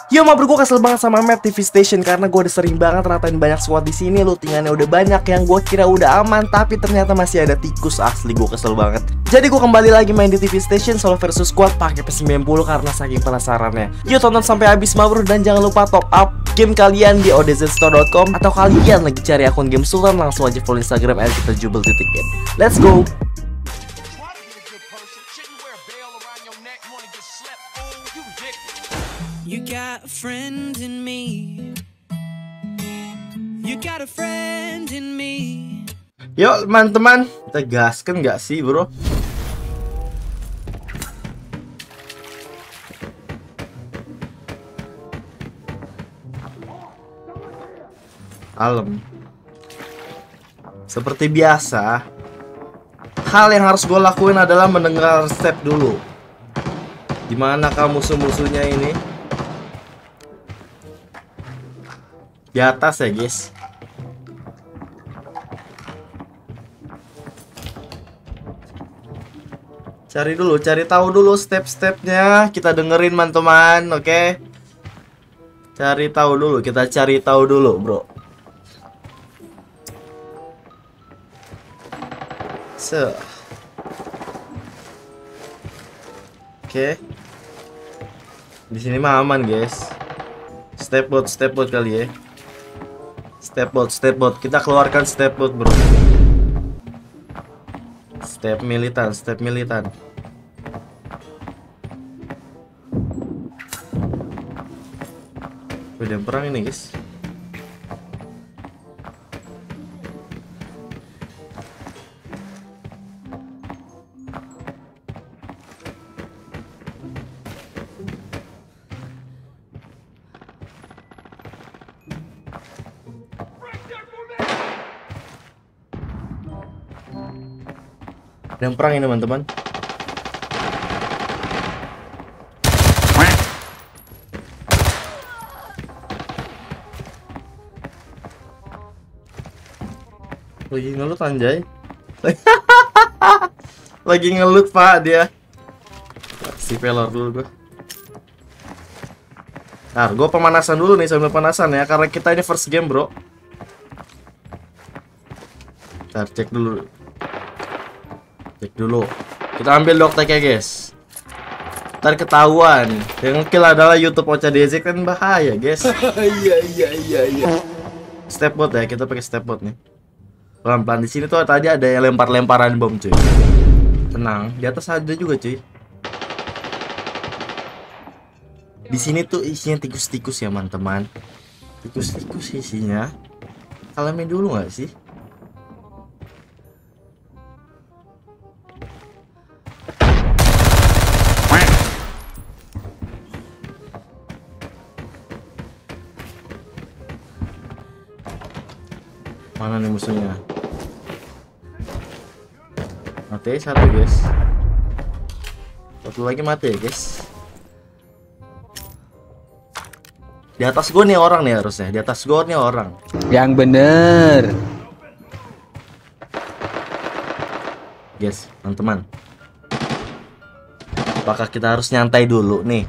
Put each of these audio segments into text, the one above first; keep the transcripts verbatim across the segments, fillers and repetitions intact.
Yo ma bro, gue kesel banget sama map T V Station karena gue udah sering banget ratain banyak squad di sini, lootingannya udah banyak yang gue kira udah aman, tapi ternyata masih ada tikus. Asli gue kesel banget. Jadi gue kembali lagi main di T V Station solo versus squad pakai P sembilan puluh karena saking penasarannya. Yuk tonton sampai habis ma bro, dan jangan lupa top up game kalian di o d z store dot com, atau kalian lagi cari akun game Sultan langsung aja follow Instagram at kita jubel titik game. Let's go. You got a friend in me. You got a friend in me. Yuk teman-teman, kita gaskan nggak sih bro? Alam. Seperti biasa, hal yang harus gue lakuin adalah mendengar step dulu. Dimana kamu musuh-musuhnya ini? Di atas ya guys. Cari dulu, cari tahu dulu step-stepnya. Kita dengerin teman-teman, oke? Okay? Cari tahu dulu, kita cari tahu dulu, bro. So, oke. Okay. Di sini mah aman, guys. Step bot, step bot kali ya. Step bot, step bot. Kita keluarkan step bot, bro. Step militan, step militan. Udah perang ini, guys. Dan perang ini teman-teman. Lagi ngelut anjay. Lagi ngelut pak dia. Si pelor dulu gue. Nah, gue pemanasan dulu nih sambil pemanasan ya, karena kita ini first game bro. Ntar cek dulu. Cek dulu. Kita ambil doktek ya guys. Ntar ketahuan. Yang kill adalah YouTube Ocha D Z kan bahaya guys. Iya iya iya iya. Step bot ya, kita pakai step bot nih. Pelan-pelan di sini tuh tadi ada yang lempar-lemparan bom cuy. Tenang, di atas ada juga cuy. Di sini tuh isinya tikus-tikus ya teman-teman. Tikus-tikus isinya. Kalamin dulu nggak sih? Mana nih musuhnya? Mati satu guys. Satu lagi mati ya guys. Di atas gue nih orang nih harusnya. Di atas gue nih orang. Yang bener. Guys, teman-teman. Apakah kita harus nyantai dulu nih?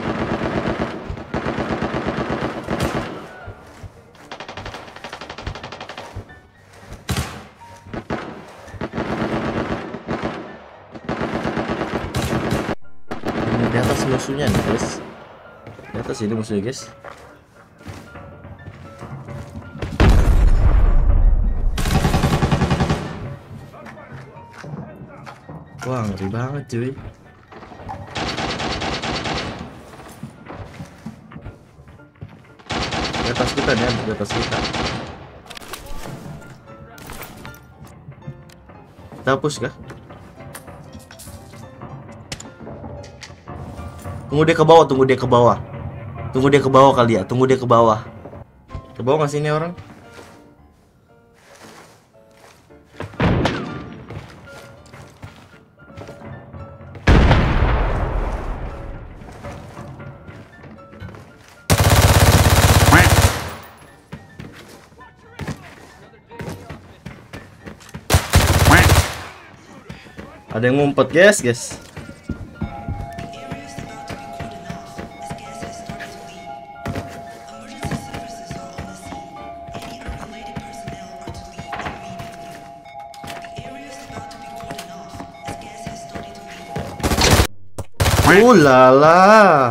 Di atas musuhnya nih guys. Di atas ini musuhnya guys. Wah ngeri banget cuy. Di atas kita nih, di atas kita. Kita push kah? Tunggu dia ke bawah, tunggu dia ke bawah. Tunggu dia ke bawah kali ya, tunggu dia ke bawah. Ke bawah nggak sih ini orang? Ada yang ngumpet guys, guys. Ulala.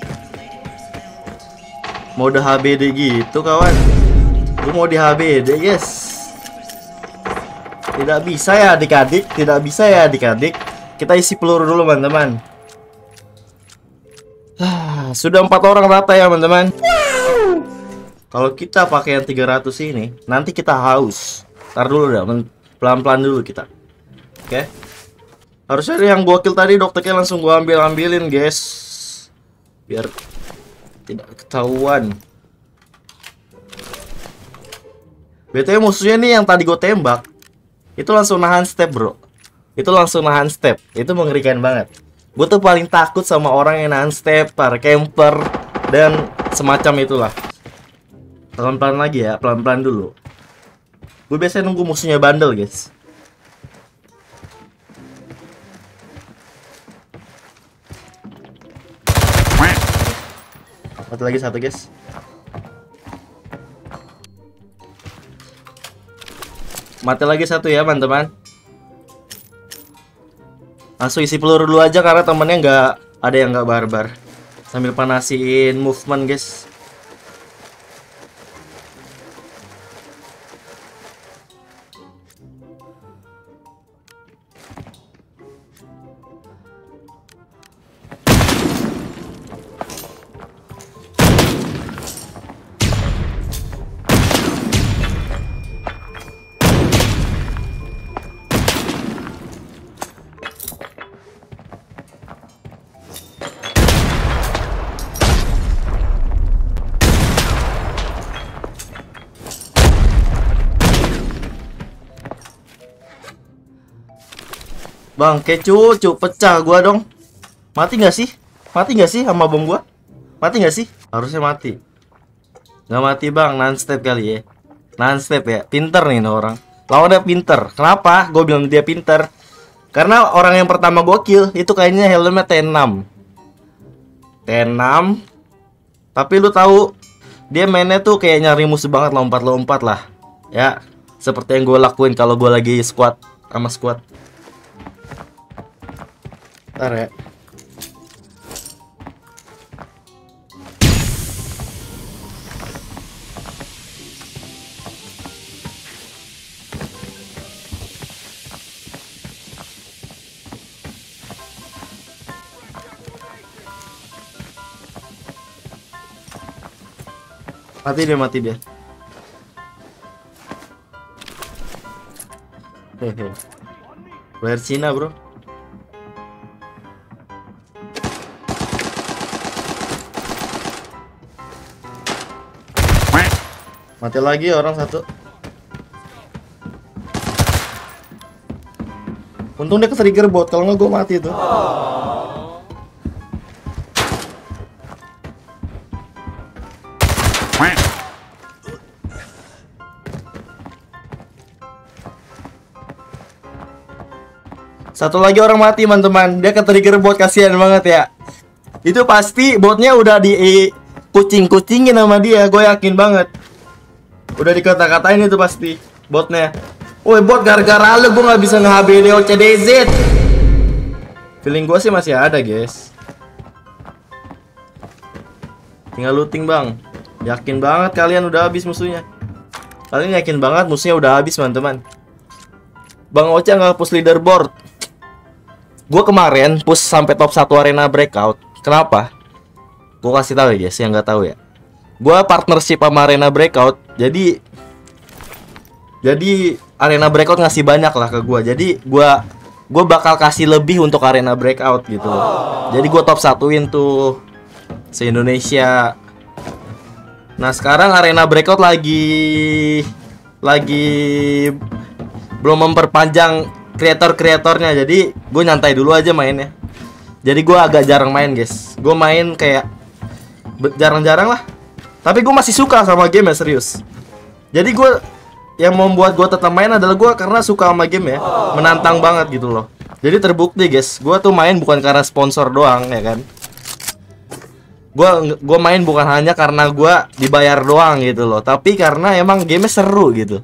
Mau udah H B D gitu kawan. Gue mau di H B D guys. Tidak bisa ya adik-adik. Tidak bisa ya adik-adik. Kita isi peluru dulu teman-teman. Ah, sudah empat orang rata ya teman-teman. Kalau kita pakai yang tiga ratus ini, nanti kita haus. Ntar dulu dah, pelan-pelan dulu kita. Oke okay? Harusnya yang gua kill tadi dokternya langsung gua ambil-ambilin guys, biar tidak ketahuan. B T W musuhnya nih yang tadi gue tembak itu langsung nahan step bro. Itu langsung nahan step. Itu mengerikan banget. Gue tuh paling takut sama orang yang nahan step, para camper, dan semacam itulah. Pelan-pelan lagi ya, pelan-pelan dulu. Gue biasanya nunggu musuhnya bandel guys. Mati lagi satu guys. Mati lagi satu ya teman-teman. Langsung isi peluru dulu aja karena temennya nggak ada yang nggak barbar. Sambil panasin movement guys. Bang, kecu, cu, pecah gua dong. Mati nggak sih? Mati nggak sih sama bom gua? Mati nggak sih? Harusnya mati. Nggak mati bang, non-step kali ya. Non-step ya, pinter nih orang. Lawannya pinter. Kenapa? Gue bilang dia pinter. Karena orang yang pertama gua kill itu kayaknya helmnya T enam. T enam. Tapi lu tahu dia mainnya tuh kayak nyari musuh banget, lompat-lompat lah. Ya, seperti yang gue lakuin kalau gue lagi squad sama squad. Ntar ya. Mati dia, mati dia. Hehe. Player Cina bro. Mati lagi orang satu. Untung dia ke-trigger bot, kalau nggak gue mati tuh. Satu lagi orang mati teman-teman. Dia ke-trigger bot, kasihan banget ya. Itu pasti botnya udah di kucing-kucingin sama dia, gue yakin banget. Udah dikata-katain itu pasti botnya. Woi bot, gara-gara lu gue nggak bisa nge-H B D O C D Z. Feeling gue sih masih ada guys. Tinggal looting bang. Yakin banget kalian udah habis musuhnya. Kalian yakin banget musuhnya udah habis teman-teman. Bang Ocha nggak push leaderboard. Gue kemarin push sampai top satu arena breakout. Kenapa? Gue kasih tahu ya guys yang nggak tahu ya. Gue partnership sama arena breakout. Jadi Jadi arena breakout ngasih banyak lah ke gue. Jadi gue gue bakal kasih lebih untuk arena breakout gitu loh. Jadi gue top satuin tuh se-Indonesia. Nah sekarang arena breakout lagi Lagi belum memperpanjang kreator-kreatornya. Jadi gue nyantai dulu aja mainnya. Jadi gue agak jarang main guys. Gue main kayak jarang-jarang lah. Tapi gue masih suka sama game ya, serius. Jadi gue yang membuat gue tetap main adalah gue karena suka sama game ya. Menantang banget gitu loh. Jadi terbukti guys, gue tuh main bukan karena sponsor doang ya kan. Gue gue main bukan hanya karena gue dibayar doang gitu loh. Tapi karena emang gamenya seru gitu.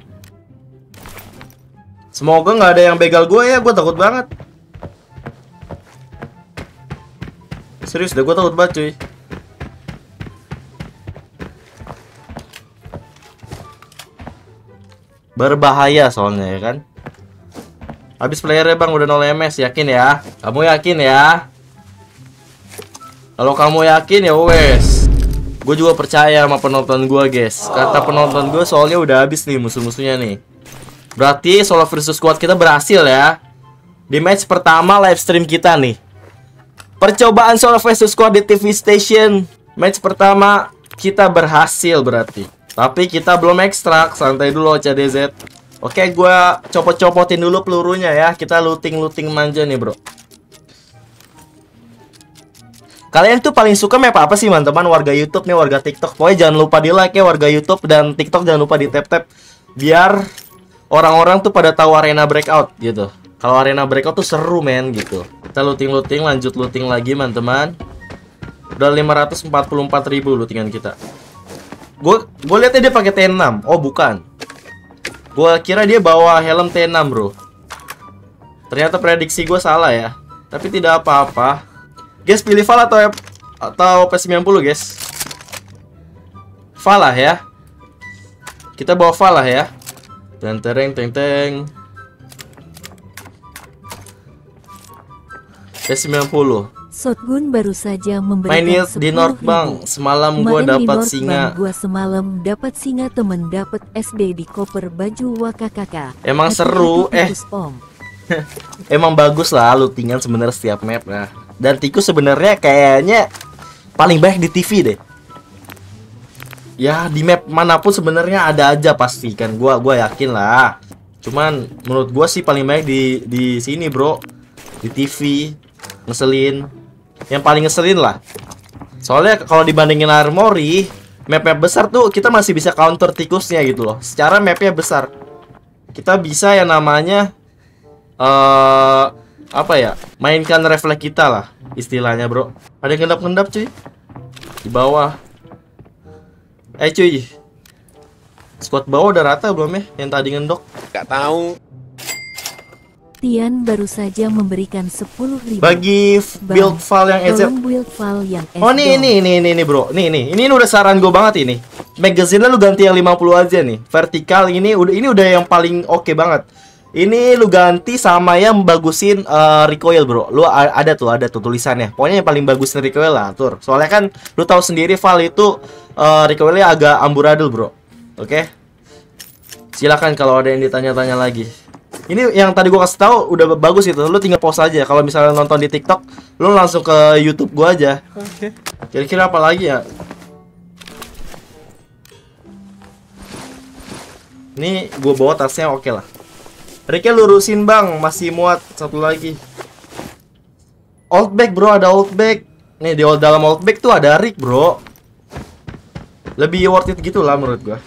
Semoga nggak ada yang begal gue ya, gue takut banget. Serius deh, gue takut banget cuy. Berbahaya soalnya ya kan. Habis playernya bang, udah nol M S, yakin ya? Kamu yakin ya? Kalau kamu yakin ya wes. Gue juga percaya sama penonton gue guys. Kata penonton gue soalnya udah habis nih musuh-musuhnya nih. Berarti solo versus squad kita berhasil ya. Di match pertama live stream kita nih. Percobaan solo versus squad di T V Station. Match pertama kita berhasil berarti. Tapi kita belum ekstrak, santai dulu C D Z. Oke, gue copot-copotin dulu pelurunya ya. Kita looting-looting manja nih bro. Kalian tuh paling suka map apa sih teman-teman? Warga YouTube nih, warga TikTok. Pokoknya jangan lupa di like ya warga YouTube dan TikTok, jangan lupa di tap-tap. Biar orang-orang tuh pada tahu arena breakout gitu. Kalau arena breakout tuh seru men gitu. Kita looting-looting, lanjut looting lagi teman-teman. Udah lima ratus empat puluh empat ribu lootingan kita. Gue gue liatnya dia pakai T enam. Oh bukan. Gue kira dia bawa helm T enam bro. Ternyata prediksi gue salah ya. Tapi tidak apa-apa. Guys, pilih Val atau atau P sembilan puluh guys. Val lah ya. Kita bawa Val lah ya. Teng teng teng teng. P sembilan puluh. Shotgun baru saja memberikan Main sepuluh di North ribu. Bang. Semalam gua Main di dapat North singa. Bang, gua semalam dapat singa, temen dapat S D di koper baju wakakaka. Emang Hati-hati seru, eh. tikus, Om. Emang bagus lah lootingan sebenarnya setiap map nah. Dan tikus sebenarnya kayaknya paling banyak di T V deh. Ya di map manapun sebenarnya ada aja pasti kan, gua gua yakin lah. Cuman menurut gua sih paling banyak di di sini bro, di T V. Ngeselin, yang paling ngeselin lah. Soalnya kalau dibandingin Armory, map-map besar tuh kita masih bisa counter tikusnya gitu loh. Secara mapnya besar, kita bisa yang namanya uh, apa ya, mainkan refleks kita lah istilahnya bro. Ada yang ngendap-ngendap cuy di bawah. Eh cuy, squad bawah udah rata belum ya yang tadi ngendok? Gak tahu. Tian baru saja memberikan sepuluh ribu. Bagi build file yang E Z. Tolong build file yang S Oh nih dong. ini ini ini ini bro. Nih nih. Ini, ini udah saran gue banget ini. Magazine-nya lu ganti yang lima puluh aja nih. Vertikal ini udah ini udah yang paling oke okay banget. Ini lu ganti sama yang bagusin uh, recoil bro. Lu ada tuh ada tuh tulisannya. Pokoknya yang paling bagusin recoil lah tur. Soalnya kan lu tahu sendiri file itu uh, recoilnya agak amburadul bro. Oke. Okay? Silakan kalau ada yang ditanya-tanya lagi. Ini yang tadi gua kasih tahu udah bagus itu. Lu tinggal pause aja. Kalau misalnya nonton di TikTok, lu langsung ke YouTube gua aja. Oke. Okay. Kira-kira apa lagi ya? Ini gua bawa tasnya oke okay lah. Ricknya lurusin bang, masih muat satu lagi. Old bag bro, ada old bag. Nih di dalam old bag tuh ada Rick bro. Lebih worth it gitu lah menurut gua.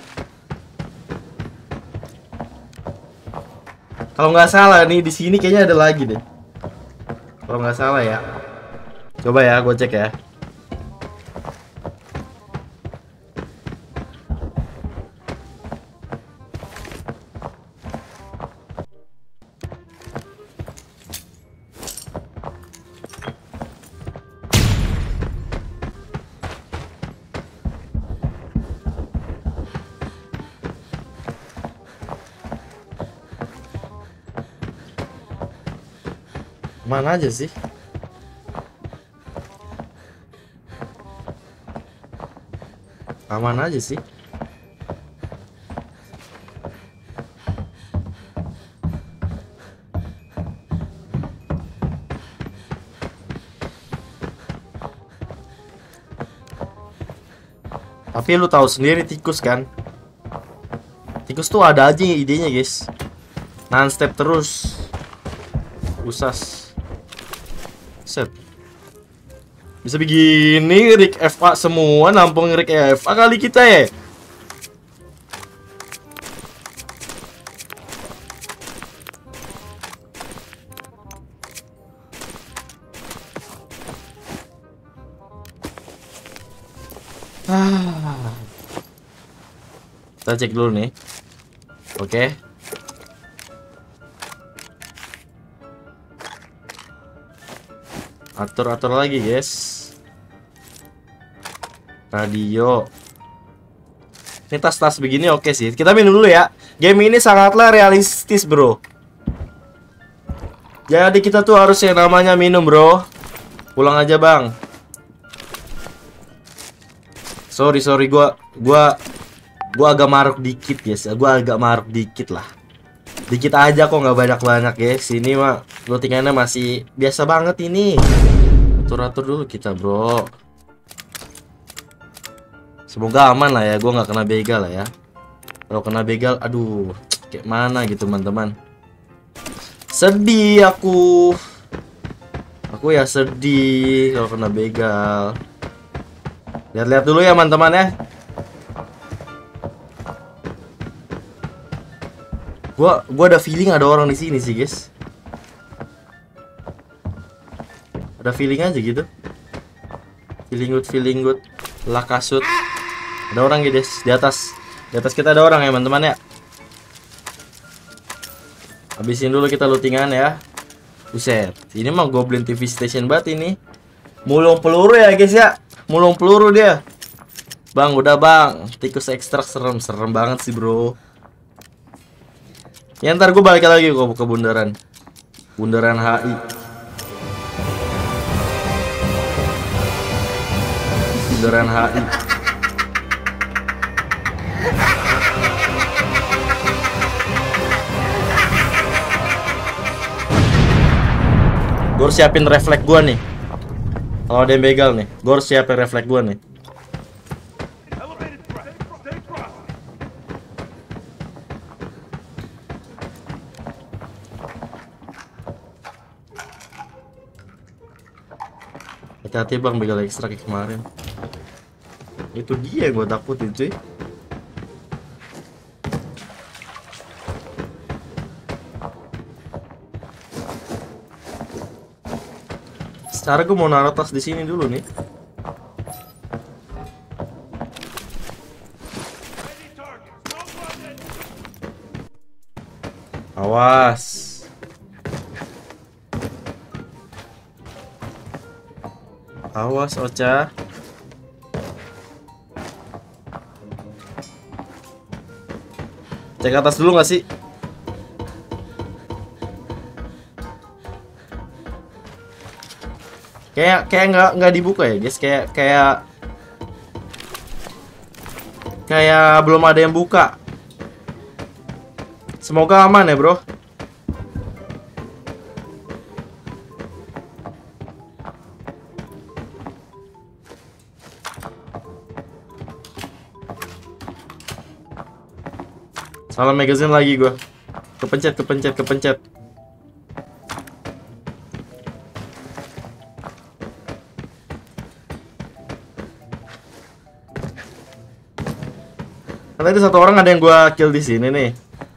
Kalau nggak salah nih di sini kayaknya ada lagi deh. Kalau nggak salah ya. Coba ya, gue cek ya. Mana aja sih? Aman aja sih. Tapi lu tahu sendiri tikus kan? Tikus tuh ada aja idenya guys. Non-step terus. Usas. Set. Bisa begini Rick F A semua, nampung Rick F A kali kita ya. Ah. Kita cek dulu nih. Oke. Atur-atur lagi guys. Radio. Ini tas-tas begini oke sih. Kita minum dulu ya. Game ini sangatlah realistis, bro. Jadi kita tuh harus yang namanya minum, bro. Pulang aja, Bang. Sorry, sorry gua gua gua agak maruk dikit, guys. Gua agak maruk dikit lah. Dikit aja kok, nggak banyak-banyak, guys. Sini mah lootingannya masih biasa banget ini. Atur-atur dulu kita, bro. Semoga aman lah ya, gue nggak kena begal lah ya. Kalau kena begal, aduh, kayak mana gitu teman-teman. Sedih aku. Aku ya sedih kalau kena begal. Lihat-lihat dulu ya teman-teman ya. Gua, gua ada feeling ada orang di sini sih guys. Ada feeling aja gitu. Feeling good, feeling good. Lah kasut. Ada orang guys di atas. Di atas kita ada orang ya teman-teman ya. Habisin dulu kita lootingan ya. Buset, ini mah Goblin T V Station banget ini. Mulung peluru ya guys ya. Mulung peluru dia. Bang, udah bang. Tikus ekstrak serem-serem banget sih bro. Ya ntar gue balik lagi kok ke bundaran. Bundaran H I. Bundaran H I. Gue harus siapin refleks gua nih. Kalau ada yang begal nih, gue harus siapin refleks gua nih. Hati-hati bang, begal ekstra kayak kemarin. Itu dia yang gue takutin cuy. Secara gue mau naruh tas di sini dulu nih. Awas. Awas Ocha. Cek atas dulu nggak sih? Kayak kayak nggak nggak dibuka ya guys, kayak kayak kayak belum ada yang buka. Semoga aman ya bro. Salah magazine lagi gua. Kepencet kepencet kepencet. Kan tadi satu orang ada yang gua kill di sini nih.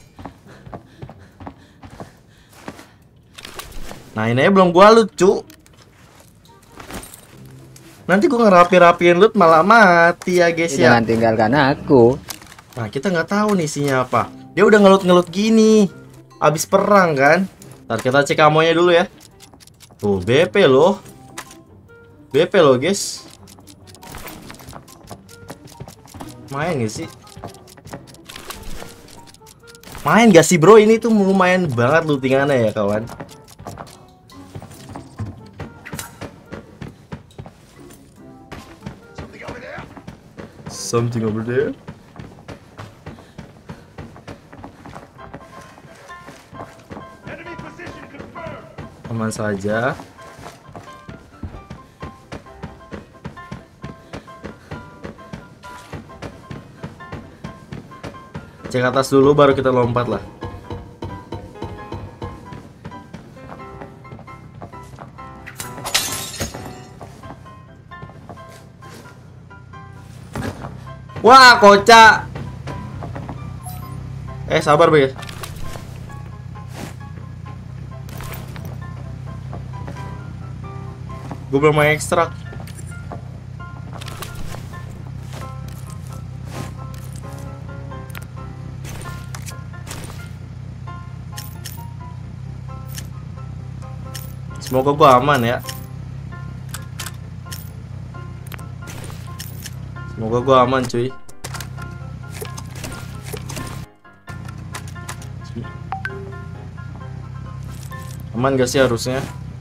Nah ini aja belum gua loot cu. Nanti gua ngerapi-rapiin loot malah mati ya guys ya. Jangan tinggalkan aku. Nah kita nggak tahu nih isinya apa. Dia udah ngelut-ngelut gini. Abis perang kan. Ntar kita cek amonya dulu ya. Tuh B P loh. B P loh guys. Main gak sih? Main gak sih bro? Ini tuh lumayan banget lootingannya ya kawan. Something over there. Aman saja. Cek atas dulu baru kita lompat lah. Wah, kocak. Eh, sabar, Be. Gue belum mau ekstrak. Semoga gue aman ya. Semoga gua aman cuy. Aman gak sih harusnya?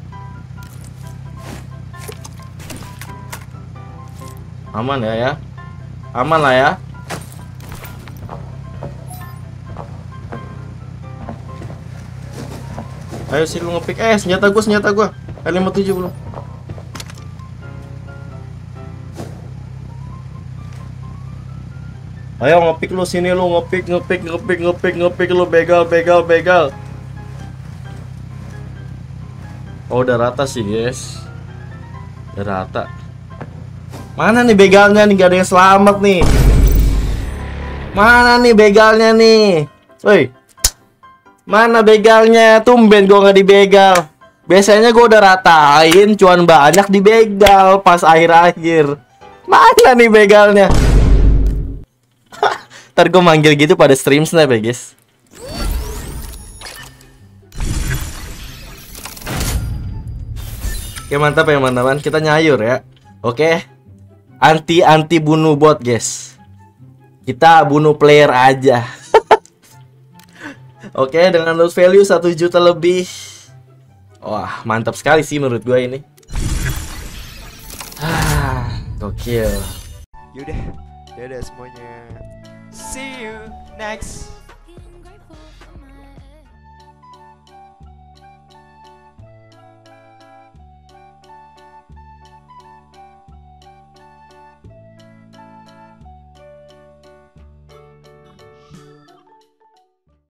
Aman ya ya? Aman lah ya? Ayo sih lu ngepick. Eh senjata gua, senjata gua L lima tujuh belum. Ayo ngepick lu sini lu, ngepick ngepick ngepick ngepick ngepick lu, begal begal begal. Oh udah rata sih guys. Udah rata. Mana nih begalnya nih, gak ada yang selamat nih. Mana nih begalnya nih? Woi, mana begalnya? Tumben gua nggak dibegal. Biasanya gua udah ratain, cuan banyak dibegal pas akhir-akhir. Mana nih begalnya? Ntar gue manggil gitu pada stream snap ya guys. Oke mantap ya teman-teman, kita nyayur ya. Oke, anti anti bunuh bot guys. Kita bunuh player aja. Oke, dengan loot value satu juta lebih. Wah mantap sekali sih menurut gue ini. Ah, gokil. Yaudah, dadah semuanya. See you next